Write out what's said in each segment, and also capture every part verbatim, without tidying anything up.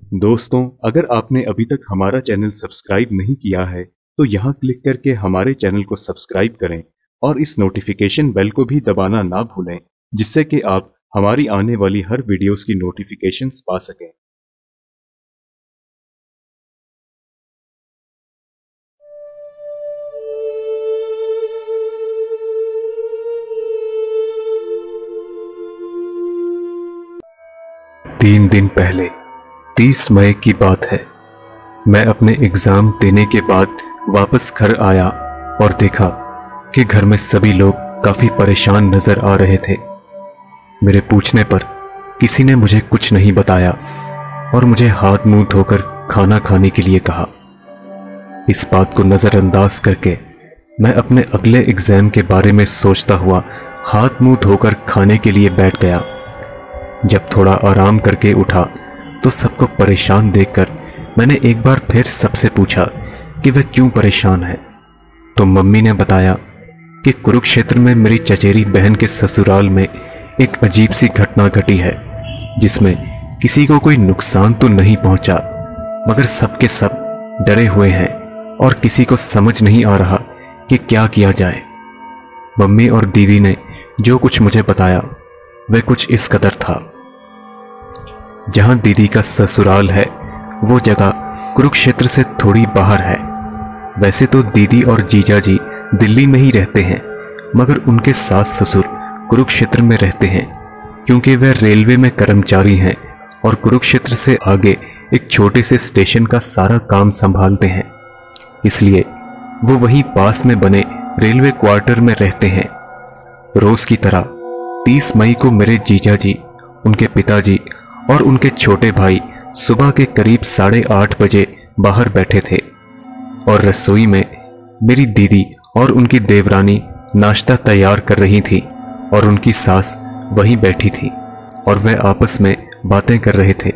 दोस्तों, अगर आपने अभी तक हमारा चैनल सब्सक्राइब नहीं किया है तो यहाँ क्लिक करके हमारे चैनल को सब्सक्राइब करें और इस नोटिफिकेशन बेल को भी दबाना ना भूलें, जिससे कि आप हमारी आने वाली हर वीडियोस की नोटिफिकेशंस पा सकें। तीन दिन पहले तीस मई की बात है। मैं अपने एग्जाम देने के बाद वापस घर आया और देखा कि घर में सभी लोग काफी परेशान नजर आ रहे थे। मेरे पूछने पर किसी ने मुझे कुछ नहीं बताया और मुझे हाथ मुंह धोकर खाना खाने के लिए कहा। इस बात को नजरअंदाज करके मैं अपने अगले एग्जाम के बारे में सोचता हुआ हाथ मुंह धोकर खाने के लिए बैठ गया। जब थोड़ा आराम करके उठा तो सबको परेशान देखकर मैंने एक बार फिर सबसे पूछा कि वह क्यों परेशान है। तो मम्मी ने बताया कि कुरुक्षेत्र में मेरी चचेरी बहन के ससुराल में एक अजीब सी घटना घटी है, जिसमें किसी को कोई नुकसान तो नहीं पहुंचा, मगर सबके सब डरे हुए हैं और किसी को समझ नहीं आ रहा कि क्या किया जाए। मम्मी और दीदी ने जो कुछ मुझे बताया वह कुछ इस कदर था। जहां दीदी का ससुराल है वो जगह कुरुक्षेत्र से थोड़ी बाहर है। वैसे तो दीदी और जीजा जी दिल्ली में ही रहते हैं, मगर उनके सास ससुर कुरुक्षेत्र में रहते हैं, क्योंकि वह रेलवे में कर्मचारी हैं और कुरुक्षेत्र से आगे एक छोटे से स्टेशन का सारा काम संभालते हैं। इसलिए वो वहीं पास में बने रेलवे क्वार्टर में रहते हैं। रोज की तरह तीस मई को मेरे जीजा जी, उनके पिताजी और उनके छोटे भाई सुबह के करीब साढ़े आठ बजे बाहर बैठे थे और रसोई में मेरी दीदी और उनकी देवरानी नाश्ता तैयार कर रही थी और उनकी सास वहीं बैठी थी और वह आपस में बातें कर रहे थे।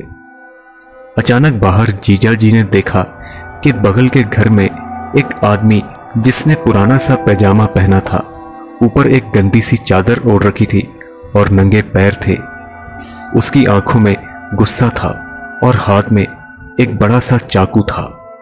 अचानक बाहर जीजा जी ने देखा कि बगल के घर में एक आदमी, जिसने पुराना सा पैजामा पहना था, ऊपर एक गंदी सी चादर ओढ़ रखी थी और नंगे पैर थे। उसकी आंखों में गुस्सा था और हाथ में एक बड़ा सा चाकू था।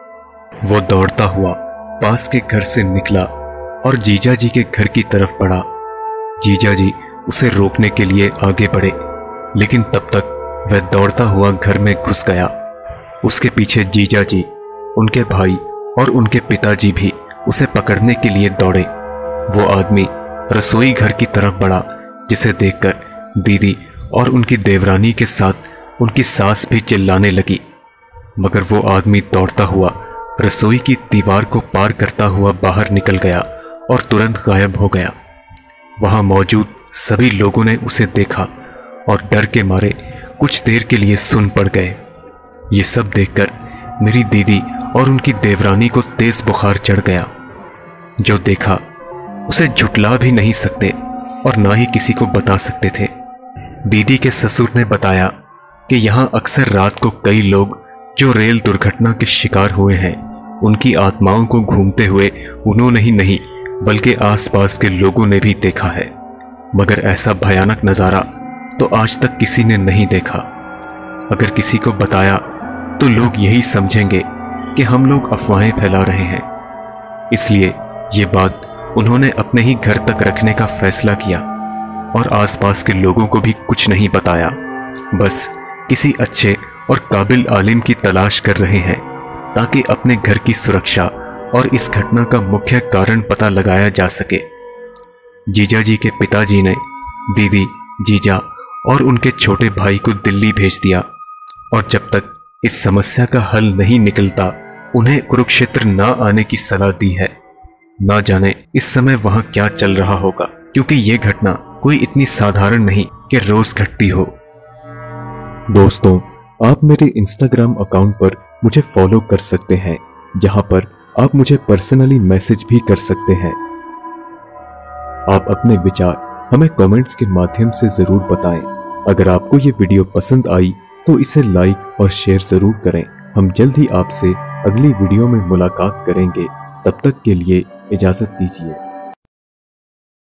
वो दौड़ता हुआ पास के घर से निकला और जीजा जी के घर की तरफ बढ़ा। जीजा जी उसे रोकने के लिए आगे बढ़े, लेकिन तब तक वह दौड़ता हुआ घर में घुस गया। उसके पीछे जीजा जी, उनके भाई और उनके पिताजी भी उसे पकड़ने के लिए दौड़े। वो आदमी रसोई घर की तरफ बढ़ा, जिसे देखकर दीदी और उनकी देवरानी के साथ उनकी सास भी चिल्लाने लगी, मगर वो आदमी दौड़ता हुआ रसोई की दीवार को पार करता हुआ बाहर निकल गया और तुरंत गायब हो गया। वहां मौजूद सभी लोगों ने उसे देखा और डर के मारे कुछ देर के लिए सुन पड़ गए। ये सब देखकर मेरी दीदी और उनकी देवरानी को तेज बुखार चढ़ गया। जो देखा उसे झुटला भी नहीं सकते और ना ही किसी को बता सकते थे। दीदी के ससुर ने बताया कि यहाँ अक्सर रात को कई लोग जो रेल दुर्घटना के शिकार हुए हैं, उनकी आत्माओं को घूमते हुए उन्होंने ही नहीं बल्कि आसपास के लोगों ने भी देखा है, मगर ऐसा भयानक नज़ारा तो आज तक किसी ने नहीं देखा। अगर किसी को बताया तो लोग यही समझेंगे कि हम लोग अफवाहें फैला रहे हैं। इसलिए ये बात उन्होंने अपने ही घर तक रखने का फैसला किया और आसपास के लोगों को भी कुछ नहीं बताया। बस किसी अच्छे और काबिल आलिम की तलाश कर रहे हैं ताकि अपने घर की सुरक्षा और इस घटना का मुख्य कारण पता लगाया जा सके। जीजा जी के पिताजी ने दीदी, जीजा और उनके छोटे भाई को दिल्ली भेज दिया और जब तक इस समस्या का हल नहीं निकलता उन्हें कुरुक्षेत्र ना आने की सलाह दी है। ना जाने इस समय वहां क्या चल रहा होगा, क्योंकि यह घटना कोई इतनी साधारण नहीं कि रोज घटती हो। दोस्तों, आप मेरे इंस्टाग्राम अकाउंट पर मुझे फॉलो कर सकते हैं, जहां पर आप मुझे पर्सनली मैसेज भी कर सकते हैं। आप अपने विचार हमें कमेंट्स के माध्यम से जरूर बताएं। अगर आपको ये वीडियो पसंद आई तो इसे लाइक और शेयर जरूर करें। हम जल्द ही आपसे अगली वीडियो में मुलाकात करेंगे। तब तक के लिए इजाजत दीजिए।